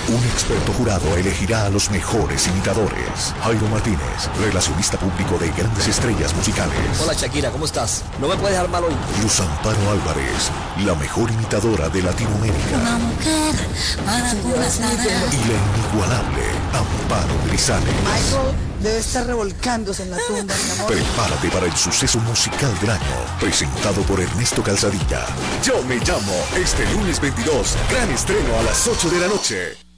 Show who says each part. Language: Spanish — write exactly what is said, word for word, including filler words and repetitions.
Speaker 1: Un experto jurado elegirá a los mejores imitadores. Jairo Martínez, relacionista público de grandes estrellas musicales.
Speaker 2: Hola Shakira, ¿cómo estás? No me puedes dejar mal hoy.
Speaker 1: Luz Amparo Álvarez, la mejor imitadora de Latinoamérica.
Speaker 3: Una mujer para
Speaker 1: Y la inigualable Amparo Grisales.
Speaker 4: Michael debe estar revolcándose en la tumba, mi amor.
Speaker 1: Prepárate para el suceso musical del año, presentado por Ernesto Calzadilla. Yo me llamo, este lunes veintidós, gran estreno a las ocho de la noche.